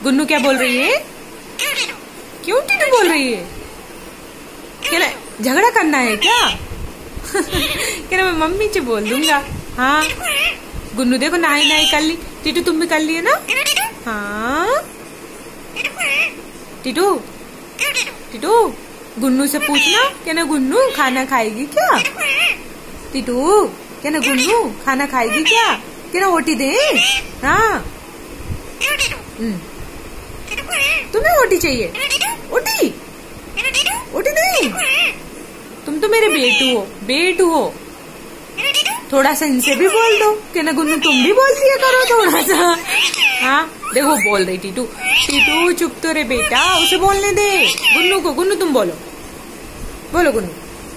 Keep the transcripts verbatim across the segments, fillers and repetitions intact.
गुन्नू क्या बोल रही है? क्यों टीटू बोल रही है? क्या झगड़ा करना है क्या? क्या मैं मम्मी से बोल दूंगा। हाँ गुन्नू देखो नहाई नहाई कर ली। टीटू तुम भी कर लिए ना? हाँ टीटू टीटू गुन्नू से पूछना क्या ना गुन्नू खाना खाएगी क्या? टीटू क्या ना गुन्नू खाना खाएगी क्या? क्या ना ओटी दे? हाँ तुम्हें ओटी चाहिए? ओटी ओटी नहीं, तुम तो मेरे बेटू हो, बेटू हो। थोड़ा सा इनसे भी बोल दो कि ना गुन्नू तुम भी बोल दिया करो थोड़ा सा। हाँ देखो बोल रही टीटू। टीटू चुप तो रे बेटा, उसे बोलने दे। गुन्नू को, गुन्नू तुम बोलो, बोलो गुन्नू।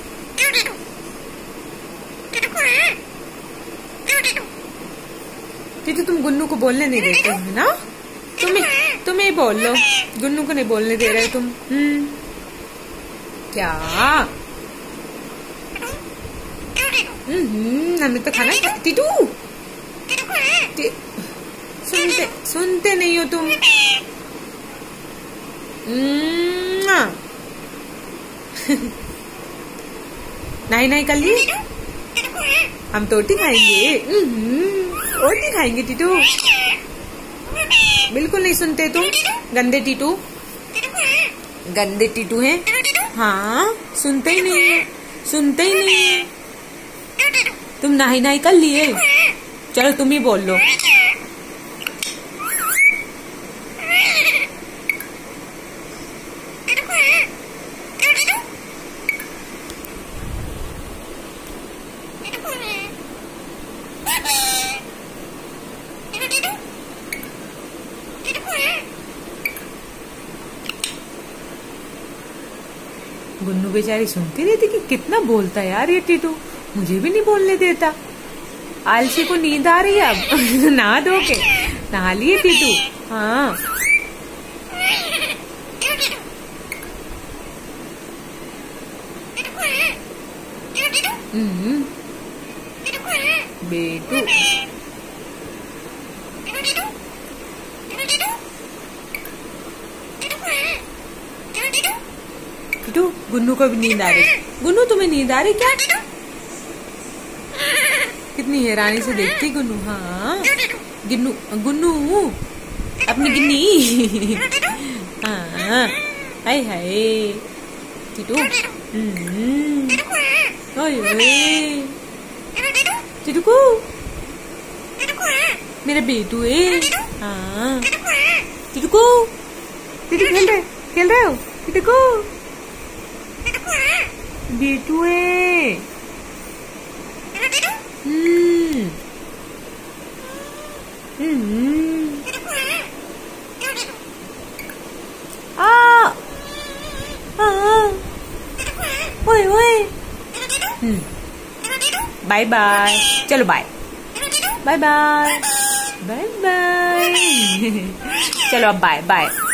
टीटू तुम गुन्नू को बोलने नहीं देते हो ना? तुम्हें तुम्हें बोल लो, गुन्नू को नहीं बोलने दे रहे तुम। हम्म क्या? हम्म हमें तो खाना है। टीटू सुनते सुनते नहीं हो तुम। नहीं नहीं कर ली, हम तो रोटी खाएंगे। रोटी खाएंगे टीटू। बिल्कुल नहीं सुनते तुम, गंदे टीटू, गंदे टीटू हैं। हाँ सुनते ही नहीं है, सुनते ही नहीं है। तुम नहाई नहाई कर लिए, चलो तुम ही बोल लो। गुन्नू बेचारी सुनती रहती कि कितना बोलता है यार ये टीटू, मुझे भी नहीं बोलने देता। आलसी को नींद आ रही है अब। नहा धो के नहा लिए टीटू। हाँ हम्म बेटू टीटू, गुन्नू को भी नींद आ रही। गुन्नू तुम्हें नींद आ रही क्या? कितनी हैरानी से देखती गुन्नू। हाँ गिन्नू, गुन्नू अपनी गिन्नी। हाँ हाय हाय टीटू। टीटू को मेरा बेटू है। हाँ टीटू को, टीटू खेल रहे खेल रहे हो? टीटू को बेटू है। हम्म हम्म आ आ ओए ओए। हम्म बाय बाय, चलो bye bye bye bye bye. चलो अब बाय बाय।